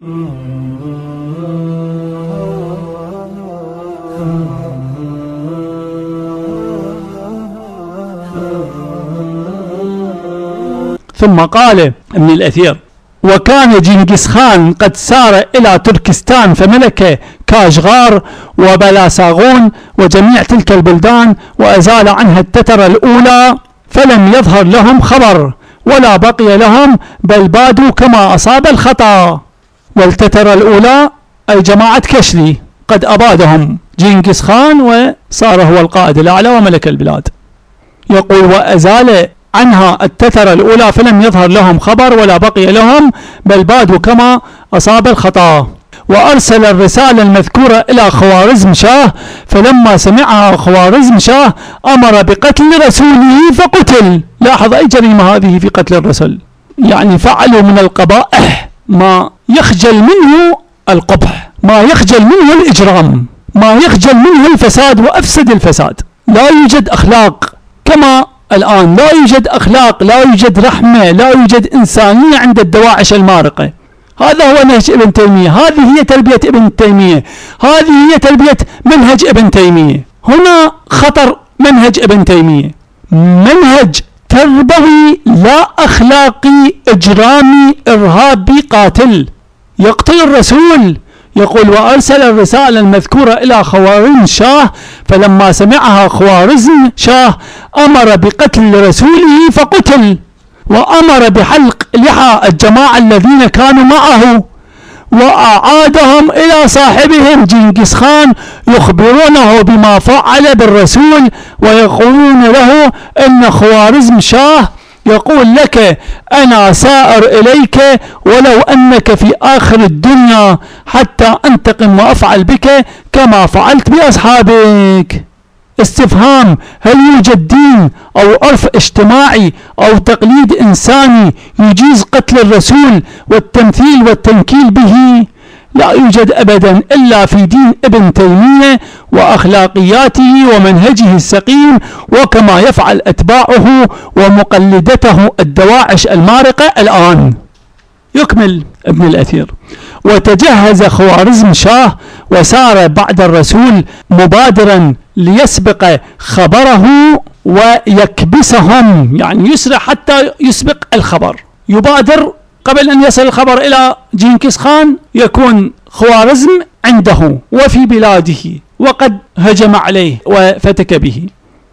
ثم قال ابن الأثير: وكان جنكيز خان قد سار إلى تركستان فملك كاشغار وبلاساغون وجميع تلك البلدان، وأزال عنها التتر الأولى، فلم يظهر لهم خبر ولا بقي لهم، بل بادوا كما أصاب الخطأ. والتتر الأولى أي جماعة كشلي قد أبادهم جنكيز خان وصار هو القائد الأعلى وملك البلاد. يقول: وأزال عنها التتر الأولى فلم يظهر لهم خبر ولا بقي لهم، بل بادوا كما أصاب الخطأ. وأرسل الرسالة المذكورة إلى خوارزم شاه، فلما سمعها خوارزم شاه أمر بقتل رسوله فقتل. لاحظ أي جريمة هذه في قتل الرسول، يعني فعلوا من القبائح ما يخجل منه القبح، ما يخجل منه الإجرام، ما يخجل منه الفساد وأفسد الفساد. لا يوجد أخلاق كما الآن، لا يوجد أخلاق، لا يوجد رحمة، لا يوجد إنسانية عند الدواعش المارقة. هذا هو نهج ابن تيمية، هذه هي تربية ابن تيمية، هذه هي تربية منهج ابن تيمية. هنا خطر منهج ابن تيمية، منهج تربوي لا أخلاقي إجرامي إرهابي قاتل يقتل الرسول. يقول: وأرسل الرسالة المذكورة إلى خوارزم شاه، فلما سمعها خوارزم شاه أمر بقتل رسوله فقتل، وأمر بحلق لحى الجماعة الذين كانوا معه، وأعادهم إلى صاحبهم جنكيز خان يخبرونه بما فعل بالرسول، ويقولون له إن خوارزم شاه يقول لك: أنا سائر إليك ولو أنك في آخر الدنيا حتى أنتقم وأفعل بك كما فعلت بأصحابك. استفهام: هل يوجد دين أو عرف اجتماعي أو تقليد إنساني يجيز قتل الرسول والتمثيل والتنكيل به؟ لا يوجد أبدا إلا في دين ابن تيمية وأخلاقياته ومنهجه السقيم، وكما يفعل أتباعه ومقلدته الدواعش المارقة الآن. يكمل ابن الأثير: وتجهز خوارزم شاه وسار بعد الرسول مبادرا ليسبق خبره ويكبسهم، يعني يسرع حتى يسبق الخبر، يبادر قبل أن يصل الخبر إلى جنكيز خان، يكون خوارزم عنده وفي بلاده وقد هجم عليه وفتك به.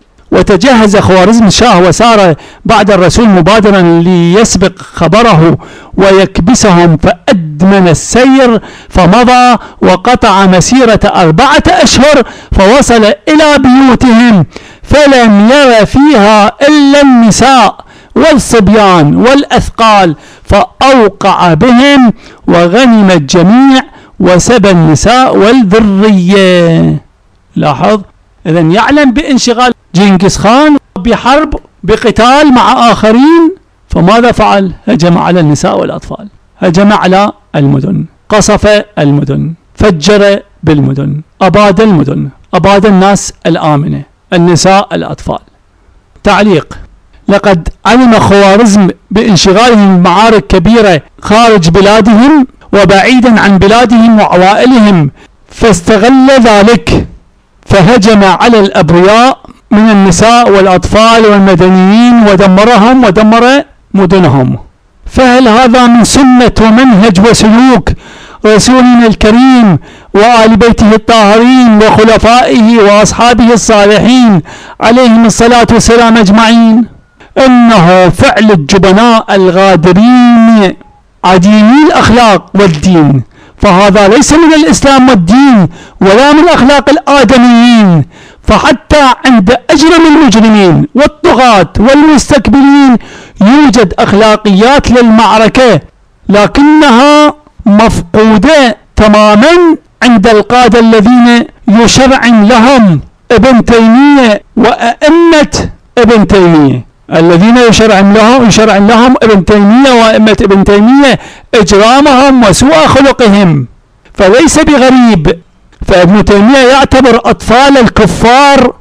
وتجهز خوارزم شاه وسار بعد الرسول مبادرا ليسبق خبره ويكبسهم، فأدمن السير فمضى وقطع مسيرة 4 أشهر، فوصل إلى بيوتهم فلم ير فيها إلا النساء والصبيان والأثقال، فأوقع بهم وغنم الجميع وسبى النساء والذرية. لاحظ، إذن يعلم بانشغال جنكيز خان بحرب بقتال مع آخرين، فماذا فعل؟ هجم على النساء والأطفال، هجم على المدن، قصف المدن، فجر بالمدن، أباد المدن، أباد الناس الآمنة، النساء الأطفال. تعليق: لقد علم خوارزم بانشغالهم بمعارك كبيرة خارج بلادهم وبعيدا عن بلادهم وعوائلهم، فاستغل ذلك فهجم على الأبرياء من النساء والأطفال والمدنيين ودمرهم ودمر مدنهم. فهل هذا من سنة ومنهج وسلوك رسولنا الكريم وآل بيته الطاهرين وخلفائه وأصحابه الصالحين عليهم الصلاة والسلام أجمعين؟ إنه فعل الجبناء الغادرين عديمي الأخلاق والدين، فهذا ليس من الإسلام والدين ولا من أخلاق الآدميين. فحتى عند أجرم المجرمين والطغاة والمستكبرين يوجد أخلاقيات للمعركة، لكنها مفقودة تماما عند القادة الذين يشرع لهم ابن تيمية وأئمة ابن تيمية، الذين يشرع لهم ابن تيمية وأئمة ابن تيمية إجرامهم وسوء خلقهم. فليس بغريب، فابن تيمية يعتبر أطفال الكفار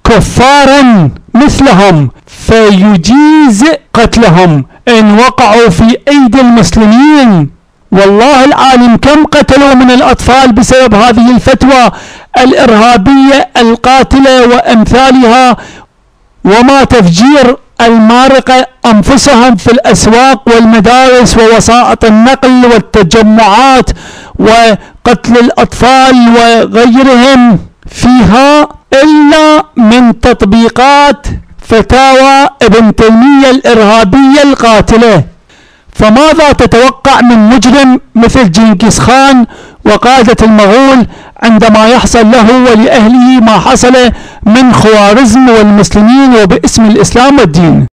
كفارا مثلهم، فيجيز قتلهم إن وقعوا في أيدي المسلمين، والله العالم كم قتلوا من الأطفال بسبب هذه الفتوى الإرهابية القاتلة وأمثالها، وما تفجير المارقة أنفسهم في الأسواق والمدارس ووسائط النقل والتجمعات وقتل الأطفال وغيرهم فيها، إلا من تطبيقات فتاوى ابن تيمية الإرهابية القاتلة. فماذا تتوقع من مجرم مثل جنكيز خان وقادة المغول عندما يحصل له ولأهله ما حصل من خوارزم والمسلمين وباسم الإسلام والدين؟